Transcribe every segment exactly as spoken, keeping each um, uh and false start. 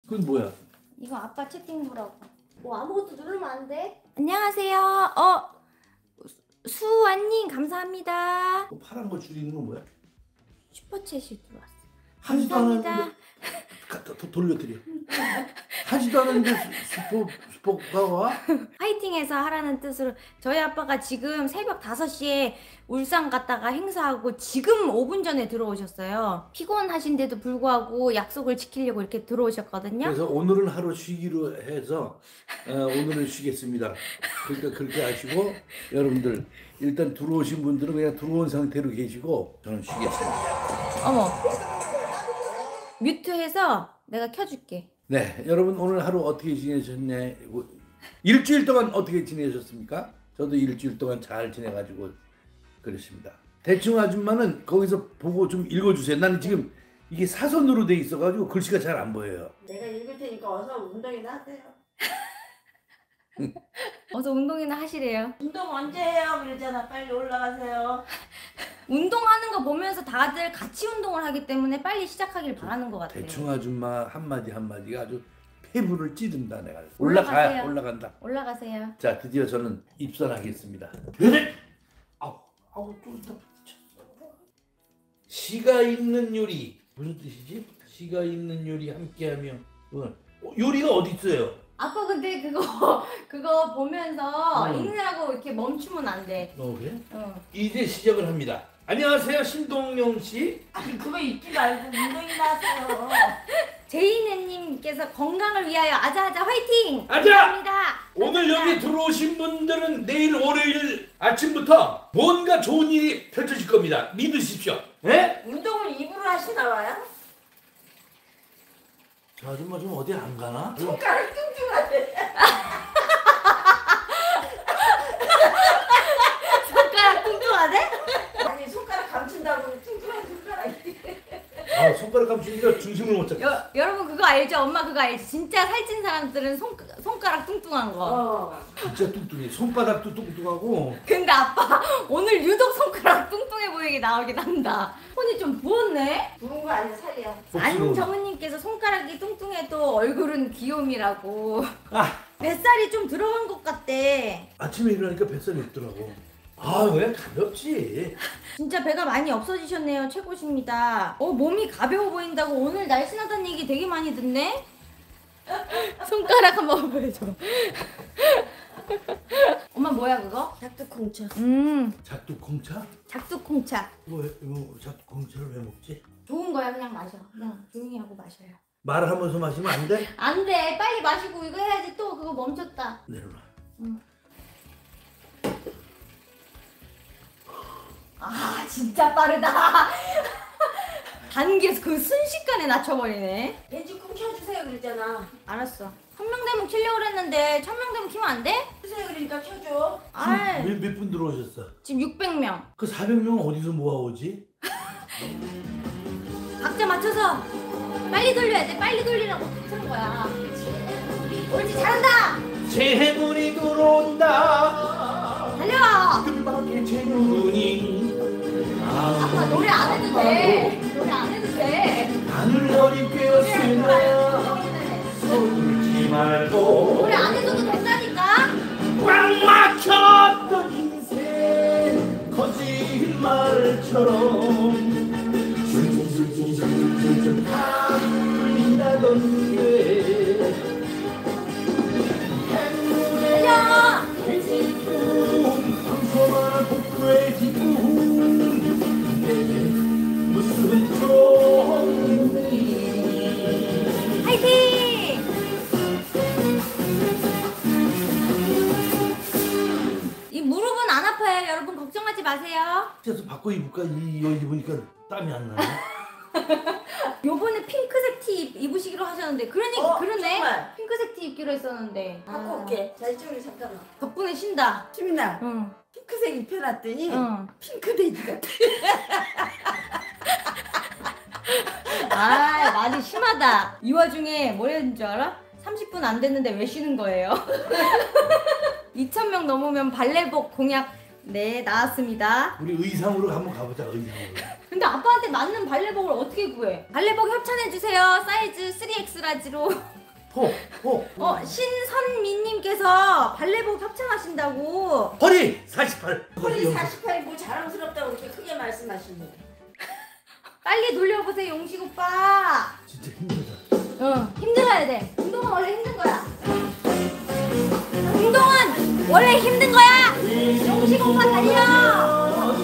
그건 뭐야? 이거 아빠 채팅부라고. 뭐 아무것도 누르면 안 돼? 안녕하세요. 어 수완님 감사합니다. 그 파란 거 줄이는 건 뭐야? 슈퍼챗이 들어왔어. 하지도 감사합니다. 않았는데 갖다 더 돌려드려. 하지도 않았는데 슈퍼 슈퍼가 와? 파이팅해서 하라는 뜻으로 저희 아빠가 지금 새벽 다섯 시에 울산 갔다가 행사하고 지금 오 분 전에 들어오셨어요. 피곤하신데도 불구하고 약속을 지키려고 이렇게 들어오셨거든요. 그래서 오늘은 하루 쉬기로 해서 어, 오늘은 쉬겠습니다. 그러니까 그렇게 하시고 여러분들 일단 들어오신 분들은 그냥 들어온 상태로 계시고 저는 쉬겠습니다. 어머 뮤트해서 내가 켜줄게. 네, 여러분 오늘 하루 어떻게 지내셨냐? 일주일 동안 어떻게 지내셨습니까? 저도 일주일 동안 잘 지내가지고 그랬습니다. 대충 아줌마는 거기서 보고 좀 읽어주세요. 나는 지금 이게 사선으로 돼 있어가지고 글씨가 잘 안 보여요. 내가 읽을 테니까 어서 운동이나 하세요. 어서 운동이나 하시래요. 운동 언제 해요? 그러잖아. 빨리 올라가세요. 운동하는 거 보면서 다들 같이 운동을 하기 때문에 빨리 시작하길 바라는 것 같아요. 대충 아줌마 한마디 한마디가 아주 폐부를 찌른다 내가. 올라가세요. 올라가 올라간다. 올라가세요. 자 드디어 저는 입선하겠습니다. 네. 아우 아우 좀 더 미쳤어. 시가 있는 요리 무슨 뜻이지? 시가 있는 요리 함께하며 어, 요리가 어디 있어요? 아빠 근데 그거 그거 보면서 음. 읽느라고 이렇게 멈추면 안 돼. 어 그래? 어. 이제 시작을 합니다. 안녕하세요 신동영 씨. 아니 그거 읽지 말고 운동이나 하세요. 제이네님께서 건강을 위하여 아자아자 화이팅! 아자! 감사합니다. 오늘 감사합니다. 여기 들어오신 분들은 내일 월요일 아침부터 뭔가 좋은 일이 펼쳐질 겁니다. 믿으십시오. 예? 운동을 입으로 하시나 봐요? 저 아줌마 좀 어디 안 가나? 손가락 뚱뚱하대. 손가락 뚱뚱하대? 아니 손가락 감춘다고 뚱뚱한 손가락이. 아 손가락 감추니까 중심을 못 잡겠어. 여, 여러분 그거 알죠? 엄마 그거 알지? 진짜 살찐 사람들은 손, 손가락 뚱뚱한 거. 어. 진짜 뚱뚱해. 손바닥도 뚱뚱하고. 근데 아빠 오늘 유독 손가락 뚱뚱해 보이게 나오긴 한다. 손이 좀 부었네? 부은 거 아니야 살이야. 안정은님께서 손가락이 뚱뚱해도 얼굴은 귀요미라고. 아 뱃살이 좀 들어간 것 같대. 아침에 일어나니까 뱃살이 없더라고. 아 왜 가볍지? 진짜 배가 많이 없어지셨네요. 최고십니다. 어 몸이 가벼워 보인다고 오늘 날씬하다는 얘기 되게 많이 듣네? 손가락 한번 보여줘. 엄마 뭐야 그거? 작두콩차. 음 작두콩차? 작두콩차. 이거 왜 이거 작두콩차를 왜 먹지? 좋은 거야 그냥 마셔. 그냥 조용히 하고 마셔요. 말을 하면서 마시면 안 돼? 안 돼. 빨리 마시고 이거 해야지. 또 그거 멈췄다. 내려놔. 응. 아 진짜 빠르다. 단계에서 그 순식간에 낮춰버리네. 돼지콩 켜주세요 그랬잖아. 알았어. 천명대문 키려고 그랬는데 천명대문 키면 안 돼? 켜주세요 그러니까 켜줘. 아이 몇 분 들어오셨어? 지금 육백 명. 그 사백 명은 어디서 모아오지? 박자 맞춰서 빨리 돌려야 돼. 빨리 돌리라고 그런 거야. 옳지 잘한다. 새 문이 들어온다. 달려. 뜻밖의 제 눈이 아빠 노래 안 해도 돼. 노래 안 해도 돼. 하늘머리 꿰었으나 서툴지 말고 노래 안 해줘도 된다니까. 꽉 막혔던 인생 거짓말처럼 줄줄줄줄줄줄줄 다 풀린다던 게 달려. 돼지꿈 평소만 복돼지꿈 내게 무슨 좋은 일이 화이팅. 이 무릎은 안 아파요. 여러분 걱정하지 마세요. 그래서 바꿔 입을까? 이, 이거 입으니까 땀이 안 나네. 요번에 핑크색 티 입- 입으시기로 하셨는데 그러니 어, 그러네. 정말? 핑크색 티 입기로 했었는데. 바꿔 아, 올게. 자 이쪽으로 잠깐만. 덕분에 쉰다. 수민아 응. 핑크색 입혀놨더니 응. 핑크 돼지 같아. 아 많이 심하다. 이 와중에 뭐였는 줄 알아? 삼십 분 안 됐는데 왜 쉬는 거예요? 이천 명 넘으면 발레복 공약 네 나왔습니다. 우리 의상으로 한번 가보자. 의상으로. 근데 아빠한테 맞는 발레복을 어떻게 구해? 발레복 협찬해주세요. 사이즈 쓰리 엑스 라지로. 포, 포. 어 신선미님께서 발레복 협찬하신다고. 허리 사십팔. 허리 사십팔이 뭐 자랑스럽다고 그렇게 크게 말씀하시네. 빨리 돌려보세요 용식 오빠. 진짜 힘들다. 응 힘들어야 돼. 운동은 원래 힘든 거야. 운동은 원래 힘든 거야. 용식 오빠 달려.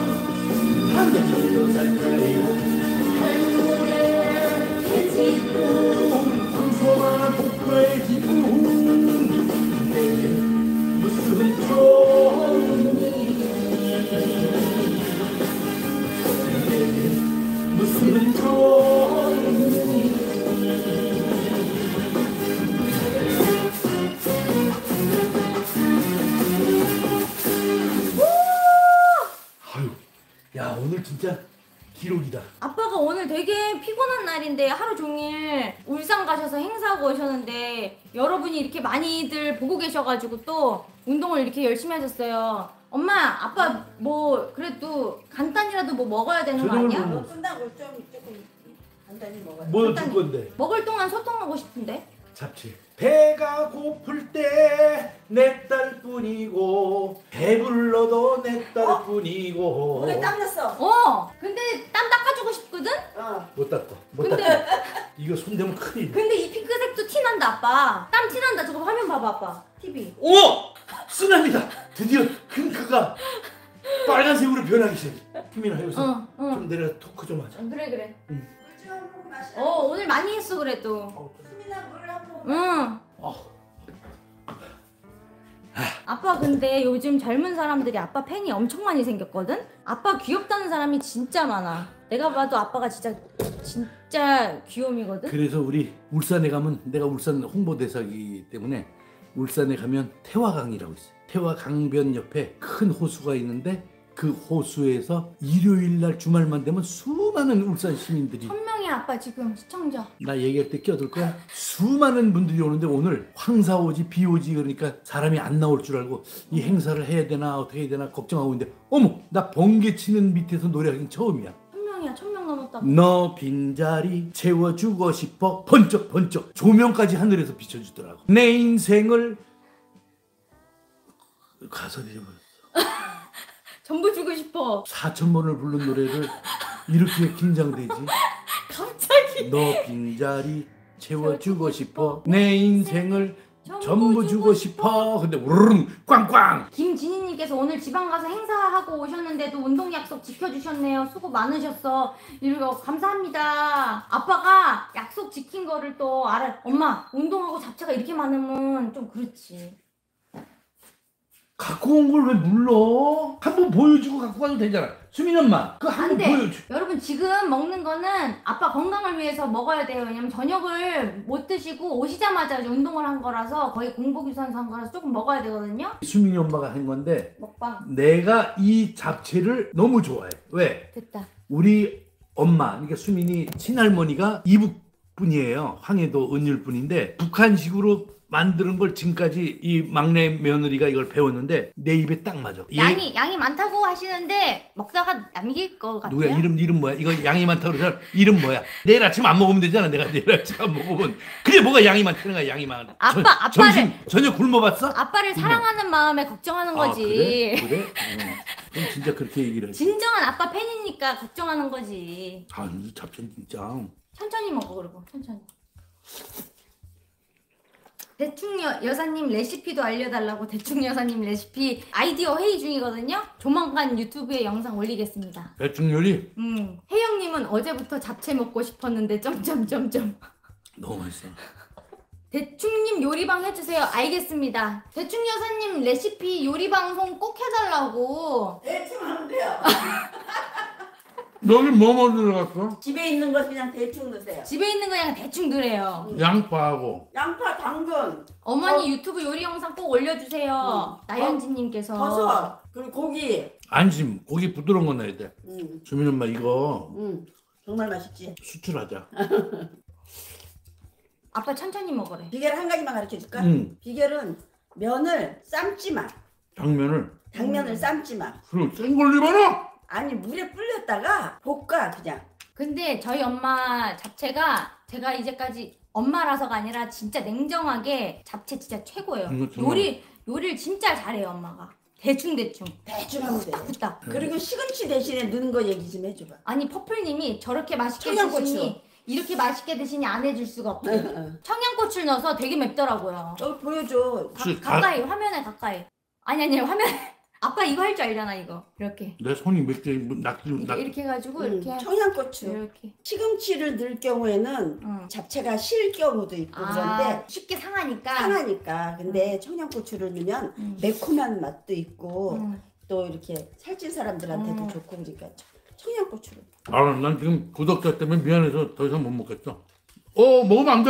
아유, 야 오늘 진짜 기록이다. 아빠가 오늘 되게 피곤한 날인데 하루 종일 울산 가셔서 행사하고 오셨는데 여러분이 이렇게 많이들 보고 계셔가지고 또 운동을 이렇게 열심히 하셨어요. 엄마, 아빠 뭐 그래도 간단히라도 뭐 먹어야 되는 거 저녁을 아니야? 뭐- 뭐 끝나고 좀 조금 간단히 먹어요. 뭐 줄 건데? 먹을 동안 소통하고 싶은데? 잡채. 배가 고플 때 내 딸뿐이고 배불러도 내 딸뿐이고. 오늘 땀났어. 어! 근데 땀 닦아주고 싶거든? 어. 못 닦아. 못 근데 닦아. 이거 손대면 큰일. 근데 이 핑크색도 티난다 아빠. 땀 티난다. 저거 화면 봐봐 아빠. 티비. 오! 쓰나미다. 드디어 핑크가 빨간색으로 변하기 시작. 희민아 여기서 어, 어. 좀 내려 토크 좀 하자. 어, 그래 그래. 물좀 한 모금 마셔. 어 오늘 많이 했어 그래도. 수민아 물을 한 모금. 응. 어. 아빠 근데 요즘 젊은 사람들이 아빠 팬이 엄청 많이 생겼거든? 아빠 귀엽다는 사람이 진짜 많아. 내가 봐도 아빠가 진짜 진짜 귀요미거든? 그래서 우리 울산에 가면 내가 울산 홍보대사이기 때문에 울산에 가면 태화강이라고 있어요. 태화강변 옆에 큰 호수가 있는데 그 호수에서 일요일 날 주말만 되면 수많은 울산 시민들이 천 명이 아빠 지금 시청자. 나 얘기할 때 껴들 거야. 수많은 분들이 오는데 오늘 황사 오지 비 오지 그러니까 사람이 안 나올 줄 알고 이 행사를 해야 되나 어떻게 해야 되나 걱정하고 있는데 어머 나 번개 치는 밑에서 노래하긴 처음이야. 천 명이야 천 명 넘었다. 너 빈자리 채워주고 싶어 번쩍 번쩍 조명까지 하늘에서 비춰주더라고. 내 인생을 가사 잊어버렸어. 전부 주고 싶어. 사천 번을 부른 노래를 이렇게 긴장되지. 갑자기. 너 빈자리 채워주고 싶어 내 인생을 전부 주고 싶어. 근데 우르릉 꽝꽝. 김진희님께서 오늘 지방 가서 행사하고 오셨는데도 운동 약속 지켜주셨네요. 수고 많으셨어. 이러고 감사합니다. 아빠가 약속 지킨 거를 또 알아. 엄마 운동하고 잡채가 이렇게 많으면 좀 그렇지. 갖고 온 걸 왜 물러? 한번 보여주고 갖고 가도 되잖아. 수민 엄마 그거 안 한번 돼. 보여줘. 여러분 지금 먹는 거는 아빠 건강을 위해서 먹어야 돼요. 왜냐면 저녁을 못 드시고 오시자마자 운동을 한 거라서 거의 공복 유산소 한 거라서 조금 먹어야 되거든요. 수민이 엄마가 한 건데 먹방 내가 이 잡채를 너무 좋아해. 왜? 됐다. 우리 엄마 그러니까 수민이 친할머니가 이북 분이에요. 황해도 은율 분인데 북한식으로 만드는 걸 지금까지 이 막내 며느리가 이걸 배웠는데 내 입에 딱 맞아. 얘- 양이 양이 많다고 하시는데 먹다가 남길 것 같아요. 누구야? 이름 이름 뭐야? 이거 양이 많다고 그러잖아. 이름 뭐야? 내일 아침 안 먹으면 되잖아. 내가 내일 아침 안 먹으면 그게 뭐가 양이 많다는 거야? 양이 많아. 아빠, 전- 아빠를- 점심 저녁 굶어봤어? 아빠를 사랑하는 마음에 걱정하는 아, 거지. 그래? 그래? 어. 그럼 진짜 그렇게 얘기를 해. 진정한 아빠 팬이니까 걱정하는 거지. 아, 이 잡채 진짜. 천천히 먹어 그리고 천천히. 대충 여, 여사님 레시피도 알려달라고 대충 여사님 레시피 아이디어 회의 중이거든요. 조만간 유튜브에 영상 올리겠습니다. 대충 요리 음, 혜영님은 어제부터 잡채 먹고 싶었는데 점점점점. 너무 맛있어. 대충님 요리방 해주세요. 알겠습니다. 대충 여사님 레시피 요리 방송 꼭 해달라고. 대충 하면 돼요. 여기 뭐 뭐 들어갔어? 집에 있는 거 그냥 대충 넣으세요. 집에 있는 거 그냥 대충 넣으래요. 양파하고 양파, 당근, 어머니 어. 유튜브 요리 영상 꼭 올려주세요. 응. 나연진님께서. 버섯, 그리고 고기. 안심 고기 부드러운 거 넣어야 돼. 음, 수민 엄마 이거 음, 정말 맛있지. 수출하자. 아빠 천천히 먹으래. 비결 한 가지만 가르쳐 줄까? 응. 비결은 면을 삶지 마. 당면을 당면을 음. 삶지 마. 그럼 생걸 입어라. 아니 물에 불렸다가 볶아 그냥. 근데 저희 엄마 잡채가 제가 이제까지 엄마라서가 아니라 진짜 냉정하게 잡채 진짜 최고예요. 음, 정말. 요리 요리를 진짜 잘해요 엄마가. 대충 대충. 대충 하면 돼. 후딱. 그리고 시금치 대신에 넣는 거 얘기 좀 해줘봐. 아니 퍼플님이 저렇게 맛있게 청양고추. 드시니 이렇게 맛있게 드시니 안 해줄 수가 없고 응, 응. 청양고추를 넣어서 되게 맵더라고요. 어 보여줘. 가, 혹시 가까이 화면에 가까이. 아니 아니 화면에. 아빠 이거 할 줄 알잖아 이거. 이렇게. 내 손이 몇 개 낙지 이렇게, 낙. 이렇게 해가지고 응, 이렇게. 청양고추. 이렇게. 시금치를 넣을 경우에는 응. 잡채가 실 경우도 있고 아, 그런데 쉽게 상하니까. 상하니까. 근데 청양고추를 넣으면 음. 매콤한 맛도 있고 음. 또 이렇게 살찐 사람들한테도 음. 좋고 그러니까 청- 청양고추를. 아, 난 지금 구독자 때문에 미안해서 더 이상 못 먹겠어. 어, 먹으면 안 돼.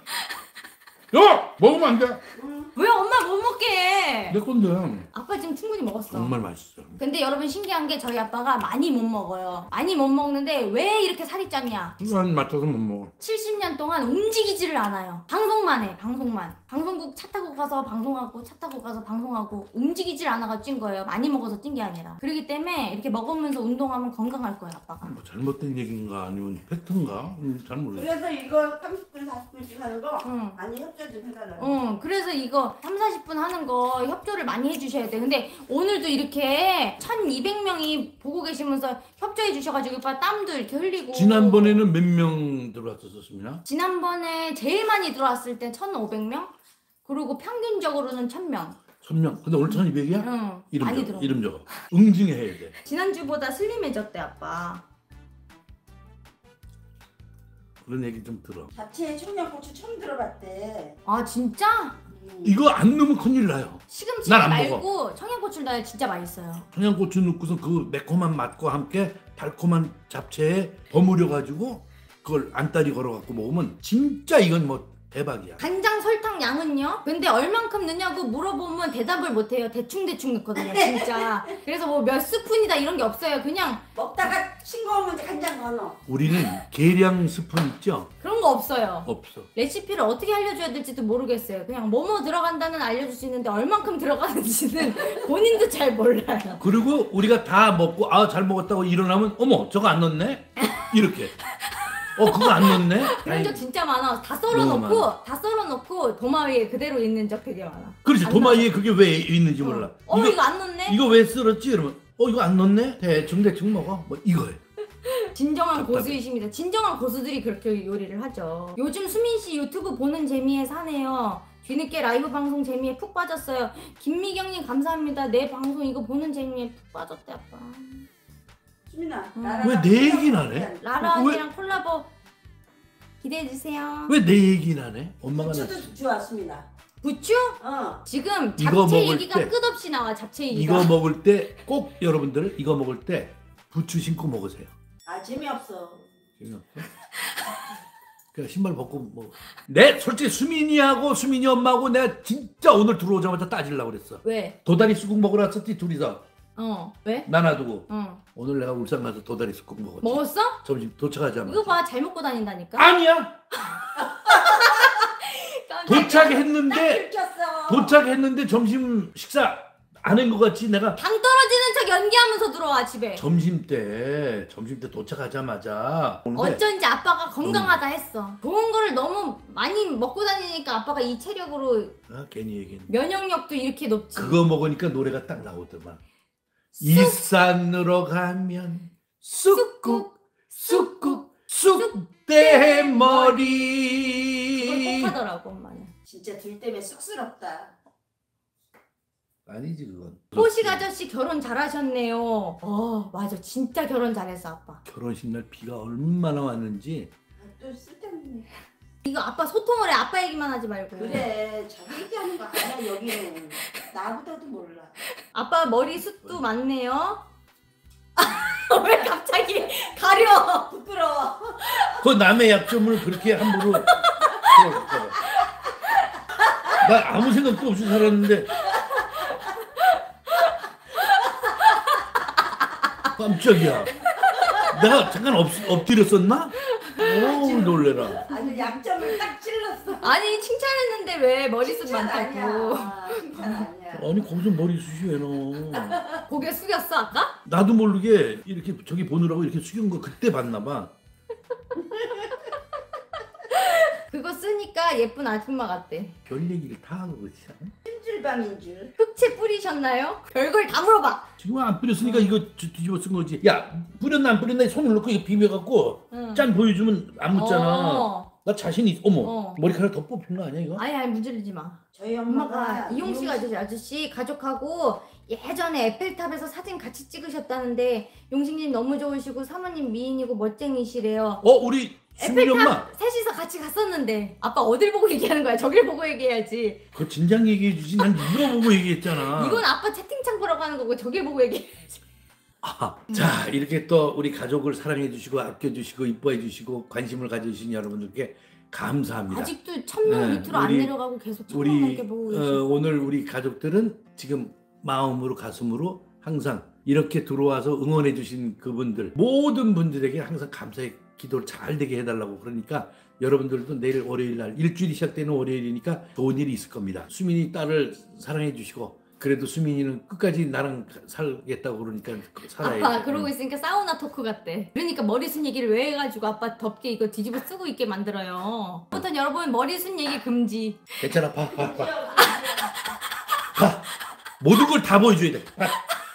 야, 먹으면 안 돼. 왜 엄마 못 먹게 해? 내 건데. 아빠 지금 충분히 먹었어. 정말 맛있어. 근데 여러분 신기한 게 저희 아빠가 많이 못 먹어요. 많이 못 먹는데 왜 이렇게 살이 쪘냐? 시간 맞춰서 못 먹어. 칠십 년 동안 움직이지를 않아요. 방송만 해, 방송만. 방송국 차 타고 가서 방송하고 차 타고 가서 방송하고 움직이질 않아가 찐 거예요. 많이 먹어서 찐 게 아니라. 그렇기 때문에 이렇게 먹으면서 운동하면 건강할 거예요, 아빠가. 뭐 잘못된 얘기인가 아니면 팩트인가? 음, 잘 모르겠어. 그래서 이거 삼십 분 사십 분씩 하는 거 응. 많이 협조 좀 해달라고. 응, 그래서 이거 삼사십 분 하는 거 협조를 많이 해주셔야 돼. 근데 오늘도 이렇게 천이백 명이 보고 계시면서 협조해 주셔가지고 오빠 땀도 이렇게 흘리고. 지난번에는 몇 명 들어왔었습니다. 지난번에 제일 많이 들어왔을 때 천오백 명? 그리고 평균적으로는 천 명. 천 명. 근데 오늘 천이백이야? 응, 이름 많이 적어. 들어. 이름 적어. 응징해야 돼. 지난주보다 슬림해졌대, 아빠. 그런 얘기 좀 들어. 잡채에 청양고추 처음 들어봤대. 아, 진짜? 음. 이거 안 넣으면 큰일 나요. 시금치 난안 말고 청양고추를 넣어야 진짜 맛있어요. 청양고추 넣고서 그 매콤한 맛과 함께 달콤한 잡채에 버무려 가지고 그걸 안다리 걸어 갖고 먹으면 진짜 이건 뭐 대박이야. 간장 설탕 양은요? 근데 얼만큼 넣냐고 물어보면 대답을 못해요. 대충대충 넣거든요, 진짜. 그래서 뭐 몇 스푼이다 이런 게 없어요. 그냥 먹다가 싱거우면 이제 간장 넣어. 우리는 계량 스푼 있죠? 그런 거 없어요. 없어. 레시피를 어떻게 알려줘야 될지도 모르겠어요. 그냥 뭐뭐 들어간다는 알려줄 수 있는데 얼만큼 들어가는지는 본인도 잘 몰라요. 그리고 우리가 다 먹고 아 잘 먹었다고 일어나면 어머 저거 안 넣었네? 이렇게. 어 그거 안 넣었네? 그런 적 다행이다. 진짜 많아. 다 너무 썰어놓고 많아. 다 썰어놓고 도마 위에 그대로 있는 적 되게 많아. 그렇지 안 도마 위에 그게 왜 있는지 넣어. 몰라. 어 이거, 이거 안 넣네? 이거 왜 썰었지? 이러면 어 이거 안 넣었네? 대충 대충 먹어. 뭐 이거예요. 진정한 답답해. 고수이십니다. 진정한 고수들이 그렇게 요리를 하죠. 요즘 수민 씨 유튜브 보는 재미에 사네요. 뒤늦게 라이브 방송 재미에 푹 빠졌어요. 김미경님 감사합니다. 내 방송 이거 보는 재미에 푹 빠졌대 아빠. 수민아. 음. 나랑 왜 내 얘기는 안 해? 라라 왜- 언니랑 콜라보 기대해 주세요. 왜 내 얘기는 안 해? 엄마가 나 부추도 좋아 수민아. 부추? 어. 지금 이거 잡채 먹을 얘기가 때- 끝없이 나와. 잡채 얘기가. 이거 먹을 때 꼭 여러분들 이거 먹을 때 부추 신고 먹으세요. 아 재미없어. 재미없어? 그냥 신발 벗고 뭐. 내 솔직히 수민이하고 수민이 엄마하고 내가 진짜 오늘 들어오자마자 따지려고 그랬어. 왜? 도다리 쑥국 먹으러 왔었지 둘이서. 어. 왜? 나 놔두고. 어. 오늘 내가 울산 가서 도다리 쑥국 먹었지. 먹었어? 점심 도착하자마자. 이거 봐. 잘 먹고 다닌다니까. 아니야. 깜짝이야. 도착했는데 들켰어. 도착했는데 점심 식사 안 한 것 같이 내가 당 떨어지는 척 연기하면서 들어와 집에. 점심 때 점심 때 도착하자마자 오는데 어쩐지 아빠가 건강하다 했어. 좋은 거를 너무 많이 먹고 다니니까 아빠가 이 체력으로 아, 괜히 얘기했네. 면역력도 이렇게 높지. 그거 먹으니까 노래가 딱 나오더만. 쑥. 일산으로 가면 쑥국 쑥국 쑥대머리. 그걸 꼭 하더라고 엄마는. 진짜 둘 때문에 쑥스럽다. 아니지 그건. 호식 아저씨 결혼 잘하셨네요. 어 맞아 진짜 결혼 잘했어 아빠. 결혼식 날 비가 얼마나 왔는지. 아, 또 쓸데없네. 이거 아빠 소통을 해. 아빠 얘기만 하지 말고. 그래 자기 얘기하는 거 아니야 여기는. 나보다도 몰라. 아빠 머리 숱도 많네요. 왜 갑자기 가려? 부끄러워. 그 남의 약점을 그렇게 함부로. 나 아무 생각도 없이 살았는데. 깜짝이야. 내가 잠깐 엎, 엎드렸었나? 오 놀래라. 아주 약점을 딱 찔렀어. 아니 칭찬했는데 왜 머리숱 칭찬 많다고. 아니야. 칭찬 아니야. 아니 거기서 머리숱이 왜 넣어? 고개 숙였어 아까? 나도 모르게 이렇게 저기 보느라고 이렇게 숙인 거 그때 봤나 봐. 그거 쓰니까 예쁜 아줌마 같대. 별 얘기를 다 하고 그렇지 않아? 찜질방인 줄. 흑채 뿌리셨나요? 별걸 다 물어봐. 지금 안 뿌렸으니까 이거 뒤- 뒤집어 쓴 거지. 야 뿌렸나 안 뿌렸나 손을 넣고 이거 비벼갖고 응. 짠 보여주면 안 묻잖아. 어. 나 자신 있. 어머 어. 머리카락 더 뽑힌 거 아니야 이거? 아니 아니 문지르지 마. 저희 엄마가 엄마가 이용식 아저씨 아저씨 가족하고 예전에 에펠탑에서 사진 같이 찍으셨다는데 용식님 너무 좋으시고 사모님 미인이고 멋쟁이시래요. 어 우리 수민이 엄마. 에펠탑 셋이서 같이 갔었는데 아빠 어딜 보고 얘기하는 거야? 저길 보고 얘기해야지. 그 진작 얘기해 주지. 난 이거 보고 얘기했잖아. 이건 아빠 채팅창 보라고 하는 거고 저길 보고 얘기해야지. 아, 자 이렇게 또 우리 가족을 사랑해 주시고 아껴 주시고 이뻐해 주시고 관심을 가져주신 여러분들께 감사합니다. 아직도 천 명 네, 밑으로 안 우리- 내려가고 계속 천 명 우리 넘게 보고 계시. 어, 오늘 우리 가족들은 지금 마음으로 가슴으로 항상 이렇게 들어와서 응원해 주신 그분들 모든 분들에게 항상 감사의 기도를 잘 되게 해달라고. 그러니까 여러분들도 내일 월요일 날 일주일이 시작되는 월요일이니까 좋은 일이 있을 겁니다. 수민이 딸을 사랑해 주시고 그래도 수민이는 끝까지 나랑 살겠다고 그러니까 살아야지. 아빠 그러고 있으니까 사우나 토크 같대. 그러니까 머리숱 얘기를 왜 해가지고 아빠 덥게 이거 뒤집어 쓰고 있게 만들어요. 아무튼 여러분 머리숱 얘기 금지. 괜찮아. 봐, 봐, 봐. 봐. 모든 걸 다 보여줘야 돼. 봐.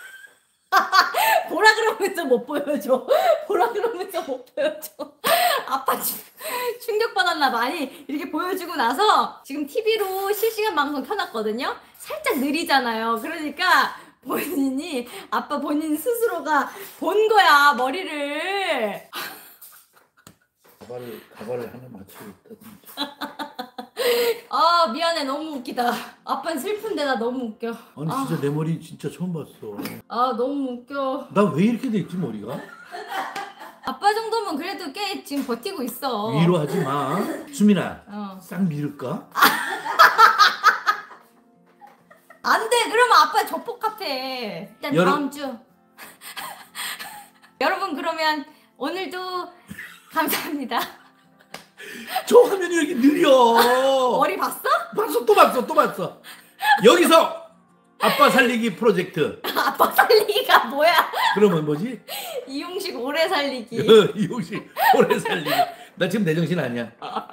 보라 그러면서 못 보여줘. 보라 그러면서 못 보여줘. 아빠 지- 충격받았나 봐. 아니 이렇게 보여주고 나서 지금 티비로 실시간 방송 켜놨거든요. 살짝 느리잖아요. 그러니까 본인이 아빠 본인 스스로가 본 거야 머리를. 가발을 가발을 하나 맞추겠다 진짜. 아 미안해 너무 웃기다. 아빠는 슬픈데 나 너무 웃겨. 아니 진짜 내 머리 진짜 처음 봤어. 아 너무 웃겨. 나 왜 이렇게 됐지 머리가? 아빠 정도면 그래도 꽤 지금 버티고 있어. 위로하지 마. 수민아, 어. 싹 밀을까? 안 돼. 그러면 아빠 조폭 같아. 일단 여러- 다음 주. 여러분 그러면 오늘도 감사합니다. 저 화면이 왜 이렇게 느려? 머리 봤어? 봤어 또 봤어 또 봤어. 여기서 아빠 살리기 프로젝트. 아빠 살리기가 뭐야? 그러면 뭐지? 이용식 오래 살리기. 이용식 오래 살리기. 나 지금 내 정신 아니야.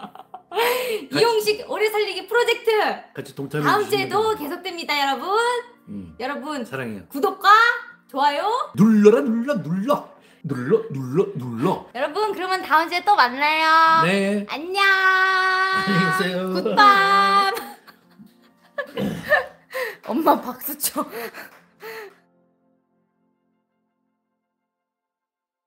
이용식 오래 살리기 프로젝트. 같이 동참해 다음 주시면 주에도 계속됩니다, 여러분. 음, 여러분 사랑해요. 구독과 좋아요. 눌러라 눌러 눌러 눌러 눌러 눌러. 여러분 그러면 다음 주에 또 만나요. 네. 안녕. 안녕히 계세요. 굿밤. 엄마 박수 쳐.